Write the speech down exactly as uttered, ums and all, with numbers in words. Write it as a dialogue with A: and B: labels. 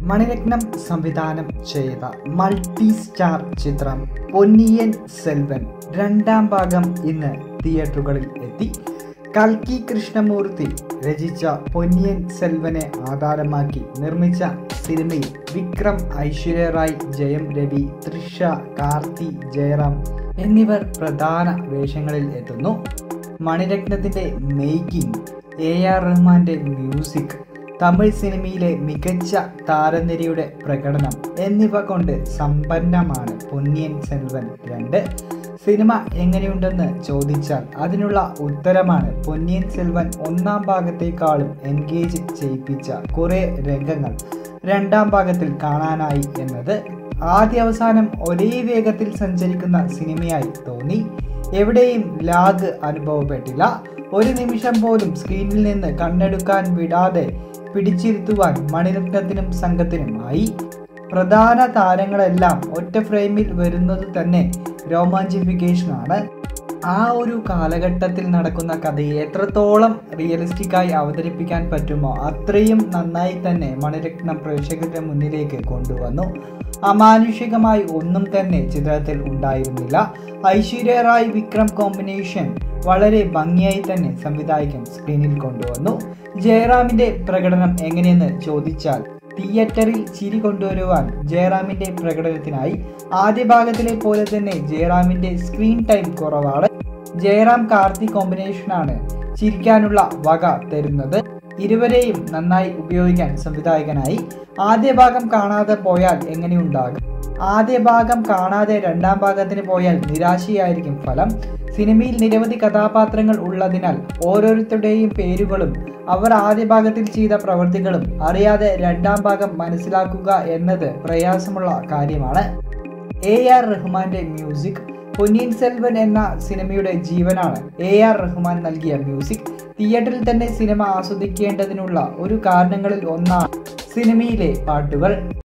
A: മണിരത്നം സംവിധാനം ചെയ്ത multi star ചിത്രം പൊന്നിയിൻ സെൽവൻ രണ്ടാം ഭാഗം ഇന്ന് തിയേറ്ററുകളിൽ എത്തി. കൽക്കി കൃഷ്ണമൂർത്തി രചിച്ച പൊന്നിയിൻ സെൽവനെ ആധാരമാക്കി നിർമ്മിച്ച സിനിമയിൽ വിക്രം, ഐശ്വര്യ റായ്, ജയം രവി, തൃഷ, കാർത്തി, ജയറാം എന്നിവർ പ്രധാന വേഷങ്ങളിൽ എത്തുന്നു. മണിരത്നത്തിൻ്റെ മേക്കിംഗ്, എ ആർ റഹ്മാന്റെ മ്യൂസിക്, തമിഴ് സിനിമയിലെ മികച്ച താരനിരയുടെ പ്രകടനം എന്നിവ കൊണ്ട് സമ്പന്നമാണ് പൊന്നിയിൻ സെൽവൻ രണ്ട്. സിനിമ എങ്ങനെയുണ്ടെന്ന് ചോദിച്ചാൽ അതിനുള്ള ഉത്തരമാണ് പൊന്നിയിൻ സെൽവൻ ഒന്നാം ഭാഗത്തേക്കാളും എൻഗേജ് ചെയ്യിപ്പിച്ച കുറേ രംഗങ്ങൾ രണ്ടാം ഭാഗത്തിൽ കാണാനായി എന്നത്. ആദ്യ അവസാനം ഒരേ വേഗത്തിൽ സഞ്ചരിക്കുന്ന സിനിമയായി തോന്നി. എവിടെയും ലാഗ് അനുഭവപ്പെട്ടില്ല. ഒരു നിമിഷം പോലും സ്ക്രീനിൽ നിന്ന് കണ്ണെടുക്കാൻ വിടാതെ പിടിച്ചിരുത്തുവാൻ മണിരത്നത്തിനും സംഘത്തിനുമായി. പ്രധാന താരങ്ങളെല്ലാം ഒറ്റ ഫ്രെയിമിൽ വരുന്നത് തന്നെ രോമാഞ്ചിഫിക്കേഷനാണ്. ആ ഒരു കാലഘട്ടത്തിൽ നടക്കുന്ന കഥയെ എത്രത്തോളം റിയലിസ്റ്റിക്കായി അവതരിപ്പിക്കാൻ പറ്റുമോ അത്രയും നന്നായി തന്നെ മണിരത്നം പ്രേക്ഷകരുടെ മുന്നിലേക്ക് കൊണ്ടുവന്നു. അമാനുഷികമായി ഒന്നും തന്നെ ചിത്രത്തിൽ ഉണ്ടായിരുന്നില്ല. ഐശ്വര്യ റായ് വിക്രം കോമ്പിനേഷൻ വളരെ ഭംഗിയായി തന്നെ സംവിധായകൻ സ്ക്രീനിൽ കൊണ്ടുവന്നു. ജയറാമിന്റെ പ്രകടനം എങ്ങനെയെന്ന് ചോദിച്ചാൽ തിയേറ്ററിൽ ചിരി കൊണ്ടുവരുവാൻ ജയറാമിന്റെ പ്രകടനത്തിനായി ആദ്യ ഭാഗത്തിലെ പോലെ തന്നെ ജയറാമിന്റെ സ്ക്രീൻ ടൈം കുറവാണ്. ജയറാം കാർത്തി കോമ്പിനേഷനാണ് ചിരിക്കാനുള്ള വക തരുന്നത്. ഇരുവരെയും നന്നായി ഉപയോഗിക്കാൻ സംവിധായകനായി. ആദ്യ ഭാഗം കാണാതെ പോയാൽ എങ്ങനെയുണ്ടാകും? ആദ്യ ഭാഗം കാണാതെ രണ്ടാം ഭാഗത്തിന് പോയാൽ നിരാശയായിരിക്കും ഫലം. സിനിമയിൽ നിരവധി കഥാപാത്രങ്ങൾ ഉള്ളതിനാൽ ഓരോരുത്തരുടെയും പേരുകളും അവർ ആദ്യ ഭാഗത്തിൽ ചെയ്ത പ്രവൃത്തികളും അറിയാതെ രണ്ടാം ഭാഗം മനസ്സിലാക്കുക എന്നത് പ്രയാസമുള്ള കാര്യമാണ്. എ ആർ റഹ്മാന്റെ മ്യൂസിക്, പൊന്നിയിൻ സെൽവൻ എന്ന സിനിമയുടെ ജീവനാണ് എ ആർ റഹ്മാൻ നൽകിയ മ്യൂസിക്. തിയേറ്ററിൽ തന്നെ സിനിമ ആസ്വദിക്കേണ്ടതിനുള്ള ഒരു കാരണങ്ങളിൽ ഒന്നാണ് സിനിമയിലെ പാട്ടുകൾ.